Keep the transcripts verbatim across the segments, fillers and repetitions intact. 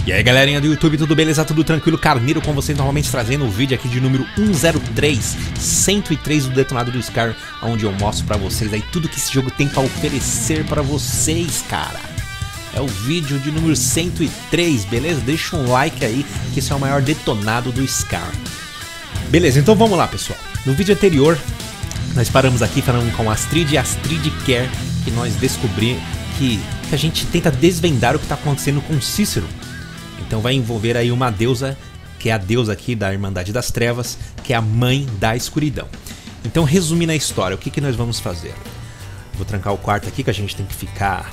E aí galerinha do YouTube, tudo beleza? Tudo tranquilo? Carneiro com vocês novamente trazendo o vídeo aqui de número cento e três, cento e três do Detonado do Skyrim, onde eu mostro pra vocês aí tudo que esse jogo tem pra oferecer pra vocês, cara. É o vídeo de número cento e três, beleza? Deixa um like aí, que esse é o maior detonado do Skyrim. Beleza, então vamos lá, pessoal. No vídeo anterior, nós paramos aqui falando com a Astrid e a Astrid quer que nós descobrimos que, que a gente tenta desvendar o que tá acontecendo com Cícero. Então vai envolver aí uma deusa, que é a deusa aqui da Irmandade das Trevas, que é a Mãe da Escuridão. Então resumindo a história, o que, que nós vamos fazer? Vou trancar o quarto aqui, que a gente tem que ficar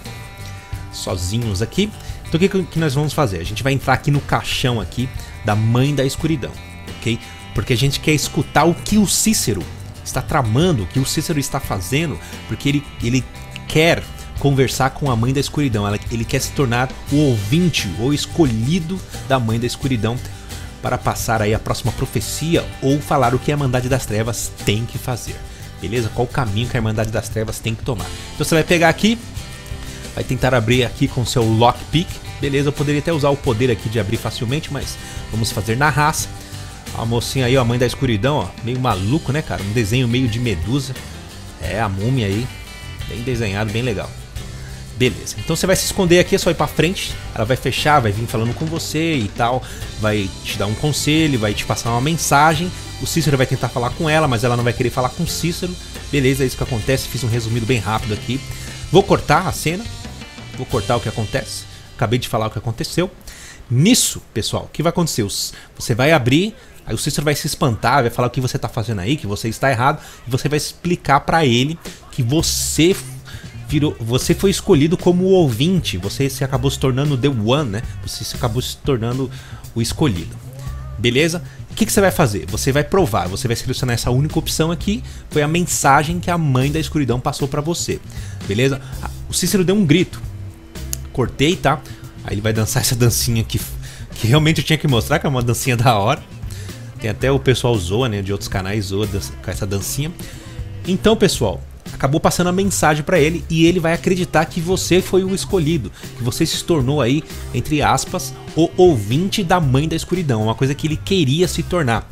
sozinhos aqui. Então o que, que nós vamos fazer? A gente vai entrar aqui no caixão aqui da Mãe da Escuridão, ok? Porque a gente quer escutar o que o Cícero está tramando, o que o Cícero está fazendo, porque ele, ele quer conversar com a Mãe da Escuridão. Ele quer se tornar o ouvinte ou escolhido da Mãe da Escuridão para passar aí a próxima profecia ou falar o que a Irmandade das Trevas tem que fazer. Beleza? Qual o caminho que a Irmandade das Trevas tem que tomar. Então você vai pegar aqui, vai tentar abrir aqui com seu lockpick. Beleza, eu poderia até usar o poder aqui de abrir facilmente, mas vamos fazer na raça. A mocinha aí, ó, a Mãe da Escuridão, ó, meio maluco, né, cara? Um desenho meio de medusa. É, a múmia aí, bem desenhado, bem legal. Beleza, então você vai se esconder aqui, é só ir pra frente. Ela vai fechar, vai vir falando com você e tal. Vai te dar um conselho, vai te passar uma mensagem. O Cícero vai tentar falar com ela, mas ela não vai querer falar com o Cícero. Beleza, é isso que acontece, fiz um resumido bem rápido aqui. Vou cortar a cena, vou cortar o que acontece. Acabei de falar o que aconteceu. Nisso, pessoal, o que vai acontecer? Você vai abrir, aí o Cícero vai se espantar, vai falar o que você tá fazendo aí, que você está errado. E você vai explicar pra ele que você... Virou, você foi escolhido como o ouvinte, você se acabou se tornando The One, né? Você se acabou se tornando o escolhido. Beleza? O que, que você vai fazer? Você vai provar, você vai selecionar essa única opção aqui. Foi a mensagem que a Mãe da Escuridão passou pra você. Beleza? O Cícero deu um grito. Cortei, tá? Aí ele vai dançar essa dancinha que, que realmente eu tinha que mostrar, que é uma dancinha da hora. Tem até o pessoal zoa, né? De outros canais zoa com essa dancinha. Então, pessoal, acabou passando a mensagem pra ele e ele vai acreditar que você foi o escolhido, que você se tornou aí, entre aspas, o ouvinte da Mãe da Escuridão, uma coisa que ele queria se tornar.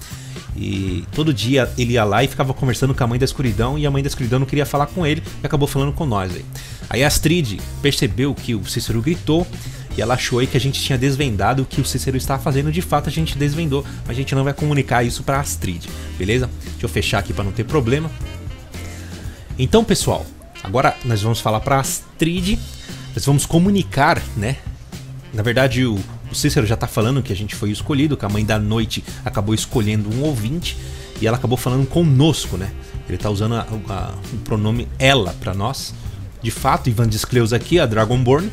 E todo dia ele ia lá e ficava conversando com a Mãe da Escuridão e a Mãe da Escuridão não queria falar com ele e acabou falando com nós aí. Aí a Astrid percebeu que o Cícero gritou e ela achou aí que a gente tinha desvendado o que o Cícero estava fazendo. De fato a gente desvendou, mas a gente não vai comunicar isso pra Astrid, beleza? Deixa eu fechar aqui pra não ter problema. Então, pessoal, agora nós vamos falar para Astrid, nós vamos comunicar, né? Na verdade, o, o Cícero já tá falando que a gente foi escolhido, que a Mãe da Noite acabou escolhendo um ouvinte e ela acabou falando conosco, né? Ele tá usando a, a, o pronome ela para nós. De fato, Ivan Discleus aqui, a Dragonborn.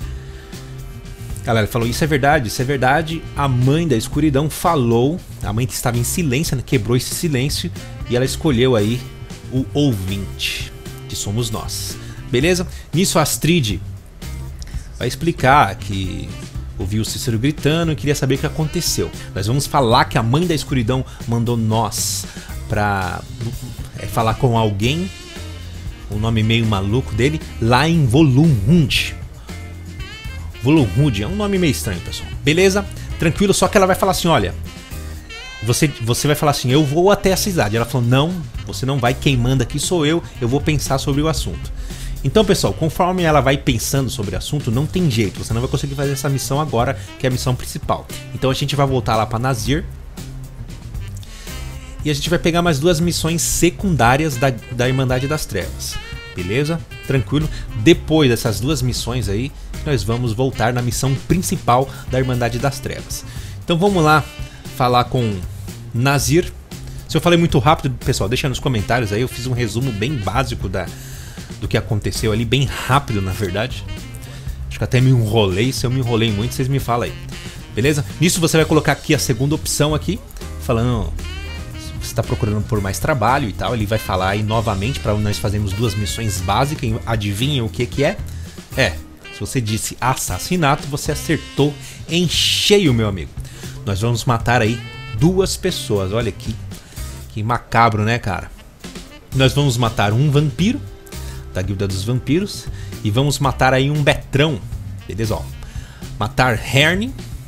Galera, falou, isso é verdade, isso é verdade. A Mãe da Escuridão falou, a mãe que estava em silêncio, né? Quebrou esse silêncio e ela escolheu aí o ouvinte, que somos nós. Beleza? Nisso a Astrid vai explicar que ouviu o Cícero gritando e queria saber o que aconteceu. Nós vamos falar que a Mãe da Escuridão mandou nós pra é, falar com alguém, o nome meio maluco dele, lá em Volumhund. Volumhund é um nome meio estranho, pessoal. Beleza? Tranquilo, só que ela vai falar assim, olha, Você, você vai falar assim, eu vou até a cidade. Ela falou, não, você não vai, quem manda aqui sou eu, eu vou pensar sobre o assunto. Então, pessoal, conforme ela vai pensando sobre o assunto, não tem jeito, você não vai conseguir fazer essa missão agora, que é a missão principal. Então a gente vai voltar lá para Nazir. E a gente vai pegar mais duas missões secundárias da, da Irmandade das Trevas. Beleza? Tranquilo? Depois dessas duas missões aí, nós vamos voltar na missão principal da Irmandade das Trevas. Então vamos lá falar com Nazir. Se eu falei muito rápido, pessoal, deixa nos comentários aí. Eu fiz um resumo bem básico da, do que aconteceu ali, bem rápido na verdade. Acho que até me enrolei, se eu me enrolei muito, vocês me falam aí. Beleza? Nisso você vai colocar aqui a segunda opção aqui, falando se você está procurando por mais trabalho e tal. Ele vai falar aí novamente para nós fazermos duas missões básicas. Adivinhem o que que é? É, se você disse assassinato, você acertou em cheio, meu amigo. Nós vamos matar aí duas pessoas, olha que, que macabro, né, cara? Nós vamos matar um vampiro, da Guilda dos Vampiros, e vamos matar aí um Betrão, beleza, ó. Matar Herne,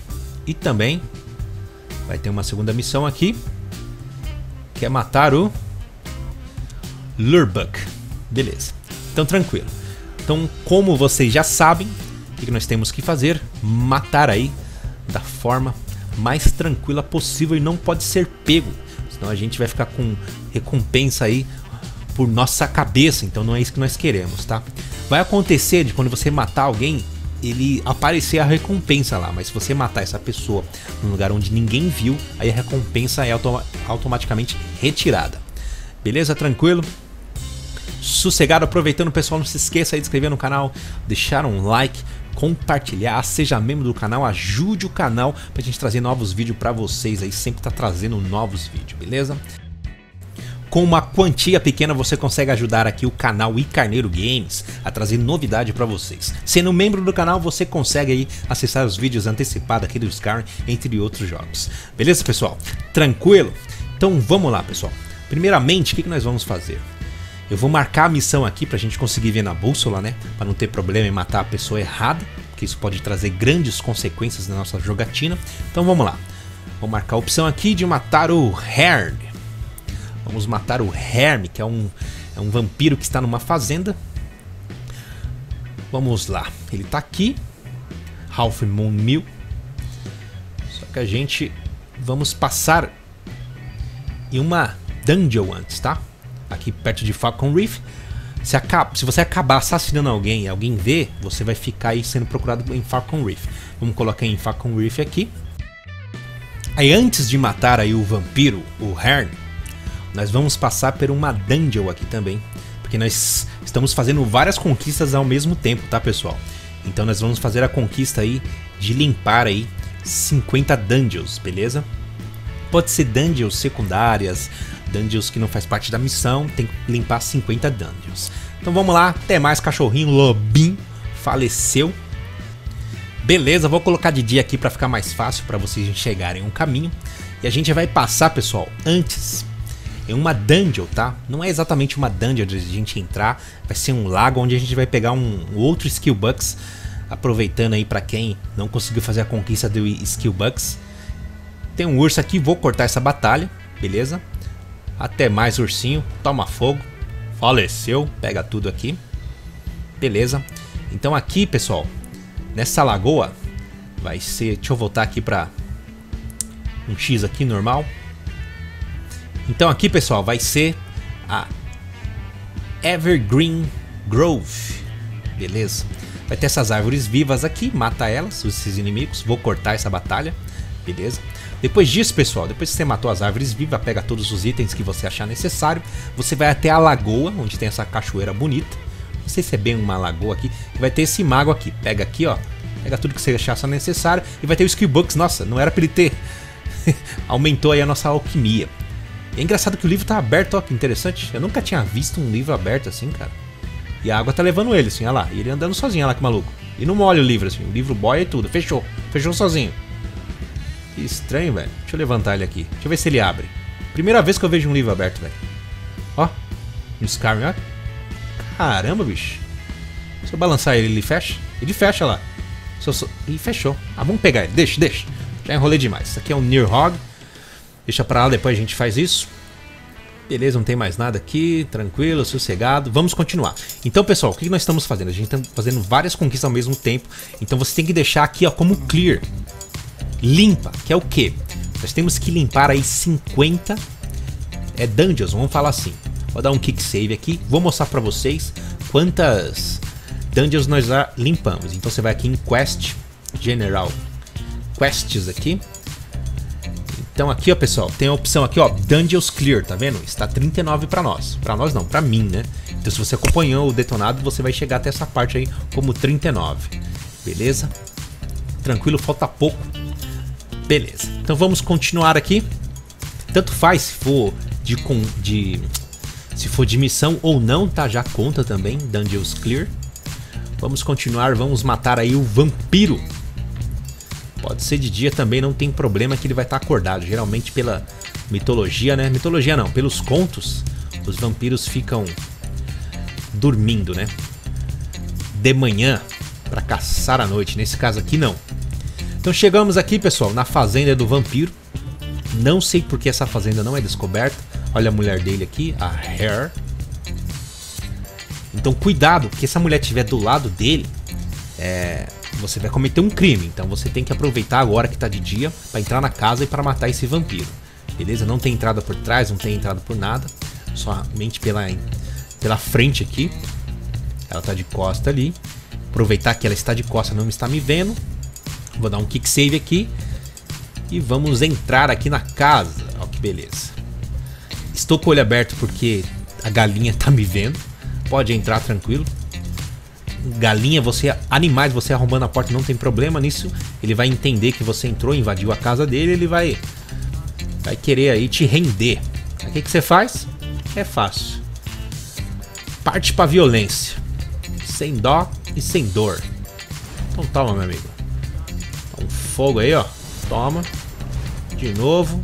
E também vai ter uma segunda missão aqui, que é matar o Lurbuk. Beleza, então tranquilo. Então, como vocês já sabem, o que nós temos que fazer? Matar aí da forma mais tranquila possível e não pode ser pego, senão a gente vai ficar com recompensa aí por nossa cabeça, então não é isso que nós queremos, tá? Vai acontecer de quando você matar alguém, ele aparecer a recompensa lá, mas se você matar essa pessoa num lugar onde ninguém viu, aí a recompensa é autom automaticamente retirada. Beleza? Tranquilo? Sossegado? Aproveitando, pessoal, não se esqueça aí de se inscrever no canal, deixar um like, compartilhar, seja membro do canal, ajude o canal pra gente trazer novos vídeos pra vocês aí, sempre tá trazendo novos vídeos, beleza? Com uma quantia pequena você consegue ajudar aqui o canal iCarneiro Games a trazer novidade para vocês. Sendo membro do canal você consegue aí acessar os vídeos antecipados aqui do Skyrim, entre outros jogos. Beleza, pessoal? Tranquilo? Então vamos lá, pessoal. Primeiramente, o que, que nós vamos fazer? Eu vou marcar a missão aqui pra gente conseguir ver na bússola, né? Para não ter problema em matar a pessoa errada, porque isso pode trazer grandes consequências na nossa jogatina. Então vamos lá. Vou marcar a opção aqui de matar o Hern. Vamos matar o Herm, que é um, é um vampiro que está numa fazenda. Vamos lá. Ele está aqui. Half Moon Mill. Só que a gente... Vamos passar em uma dungeon antes, tá? Aqui perto de Falcon Reef. Se, acaba, se você acabar assassinando alguém e alguém ver, você vai ficar aí sendo procurado em Falcon Reef. Vamos colocar em Falcon Reef aqui. Aí antes de matar aí o vampiro, o Hern, nós vamos passar por uma dungeon aqui também, porque nós estamos fazendo várias conquistas ao mesmo tempo, tá, pessoal? Então nós vamos fazer a conquista aí de limpar aí cinquenta dungeons, beleza? Pode ser dungeons secundárias, dungeons que não faz parte da missão, tem que limpar cinquenta dungeons. Então vamos lá, até mais, cachorrinho lobinho faleceu. Beleza, vou colocar de dia aqui para ficar mais fácil para vocês enxergarem um caminho. E a gente vai passar, pessoal, antes... em uma dungeon, tá? Não é exatamente uma dungeon onde a gente entrar, vai ser um lago onde a gente vai pegar um, um outro Skill Bucks, aproveitando aí pra quem não conseguiu fazer a conquista do Skill Bucks. Tem um urso aqui, vou cortar essa batalha, beleza? Até mais, ursinho, toma fogo, faleceu, pega tudo aqui, beleza? Então aqui, pessoal, nessa lagoa, vai ser, deixa eu voltar aqui pra um X aqui normal. Então aqui, pessoal, vai ser a Evergreen Grove, beleza? Vai ter essas árvores vivas aqui, mata elas, esses inimigos, vou cortar essa batalha, beleza? Depois disso, pessoal, depois que você matou as árvores vivas, pega todos os itens que você achar necessário, você vai até a lagoa, onde tem essa cachoeira bonita, não sei se é bem uma lagoa aqui, e vai ter esse mago aqui, pega aqui, ó, pega tudo que você achar necessário, e vai ter o Skill Books, nossa, não era pra ele ter, aumentou aí a nossa alquimia. É engraçado que o livro tá aberto, ó, que interessante. Eu nunca tinha visto um livro aberto assim, cara. E a água tá levando ele, assim, olha lá. E ele andando sozinho, olha lá que maluco. E não molha o livro, assim. O livro boia e tudo. Fechou. Fechou sozinho. Que estranho, velho. Deixa eu levantar ele aqui. Deixa eu ver se ele abre. Primeira vez que eu vejo um livro aberto, velho. Ó. No Skyrim, ó. Caramba, bicho. Se eu balançar ele, ele fecha? Ele fecha lá. Ele fechou. Ah, vamos pegar ele. Deixa, deixa. Já enrolei demais. Isso aqui é um Nirhogg. Deixa pra lá, depois a gente faz isso. Beleza, não tem mais nada aqui. Tranquilo, sossegado. Vamos continuar. Então, pessoal, o que nós estamos fazendo? A gente está fazendo várias conquistas ao mesmo tempo. Então você tem que deixar aqui, ó, como clear. Limpa, que é o quê? Nós temos que limpar aí cinquenta é, dungeons, vamos falar assim. Vou dar um kick save aqui. Vou mostrar pra vocês quantas dungeons nós já limpamos. Então você vai aqui em Quest, General Quests aqui. Então aqui, ó, pessoal, tem a opção aqui, ó, Dungeons Clear, tá vendo? Está trinta e nove pra nós. Pra nós não, pra mim, né? Então se você acompanhou o detonado, você vai chegar até essa parte aí como trinta e nove. Beleza? Tranquilo, falta pouco. Beleza. Então vamos continuar aqui. Tanto faz se for de, de, se for de missão ou não, tá? Já conta também, Dungeons Clear. Vamos continuar, vamos matar aí o vampiro. Pode ser de dia também, não tem problema que ele vai estar acordado. Geralmente pela mitologia, né? Mitologia não, pelos contos, os vampiros ficam dormindo, né? De manhã, para caçar à noite. Nesse caso aqui não. Então chegamos aqui, pessoal, na fazenda do vampiro. Não sei porque essa fazenda não é descoberta. Olha a mulher dele aqui, a Hair. Então cuidado, porque se a mulher estiver do lado dele, é, você vai cometer um crime. Então você tem que aproveitar agora que tá de dia para entrar na casa e para matar esse vampiro. Beleza? Não tem entrada por trás, não tem entrada por nada. Somente pela, pela frente aqui. Ela tá de costa ali. Aproveitar que ela está de costa, não está me vendo. Vou dar um kick save aqui. E vamos entrar aqui na casa. Ó que beleza. Estou com o olho aberto porque a galinha tá me vendo. Pode entrar tranquilo. Galinha, você, animais, você arrombando a porta não tem problema nisso. Ele vai entender que você entrou, invadiu a casa dele. Ele vai, vai querer aí te render. O que, que você faz? É fácil. Parte pra violência. Sem dó e sem dor. Então toma, meu amigo. Um fogo aí, ó. Toma. De novo.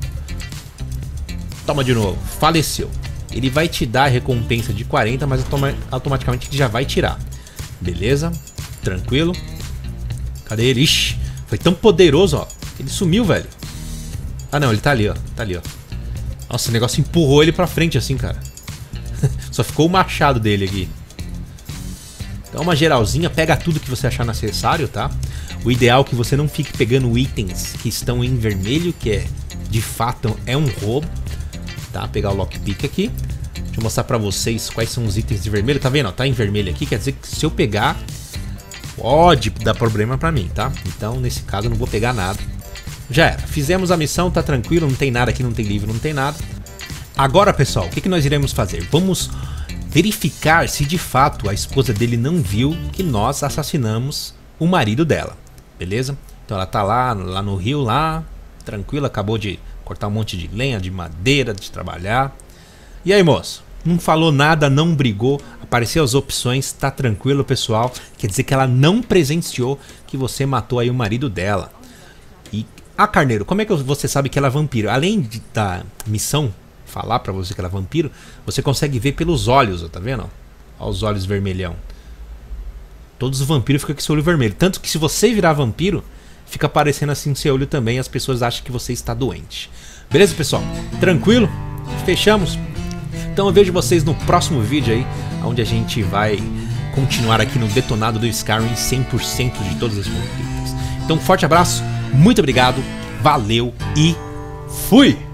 Toma de novo. Faleceu. Ele vai te dar a recompensa de quarenta, mas automa automaticamente ele já vai tirar. Beleza? Tranquilo. Cadê ele? Ixi, foi tão poderoso, ó. Ele sumiu, velho. Ah, não, ele tá ali, ó. Tá ali, ó. Nossa, o negócio empurrou ele pra frente assim, cara. Só ficou o machado dele aqui. Então uma geralzinha, pega tudo que você achar necessário, tá? O ideal é que você não fique pegando itens que estão em vermelho, que é, de fato, é um roubo. Tá? Pegar o lockpick aqui. Deixa eu mostrar pra vocês quais são os itens de vermelho. Tá vendo? Ó, tá em vermelho aqui, quer dizer que se eu pegar, pode dar problema pra mim, tá? Então, nesse caso, eu não vou pegar nada. Já era. Fizemos a missão, tá tranquilo, não tem nada aqui, não tem livro, não tem nada. Agora, pessoal, o que, que nós iremos fazer? Vamos verificar se de fato a esposa dele não viu que nós assassinamos o marido dela. Beleza? Então ela tá lá, lá no rio, lá, tranquila, acabou de cortar um monte de lenha, de madeira, de trabalhar. E aí, moço? Não falou nada, não brigou, apareceu as opções, tá tranquilo, pessoal. Quer dizer que ela não presenciou que você matou aí o marido dela. E, ah, Carneiro, como é que você sabe que ela é vampiro? Além de, da missão falar pra você que ela é vampiro, você consegue ver pelos olhos, ó, tá vendo? Olha os olhos vermelhão. Todos os vampiros ficam com esse olho vermelho. Tanto que se você virar vampiro, fica aparecendo assim no seu olho também e as pessoas acham que você está doente. Beleza, pessoal? Tranquilo? Fechamos? Então eu vejo vocês no próximo vídeo aí, onde a gente vai continuar aqui no detonado do Skyrim cem por cento de todas as conquistas. Então um forte abraço, muito obrigado, valeu e fui!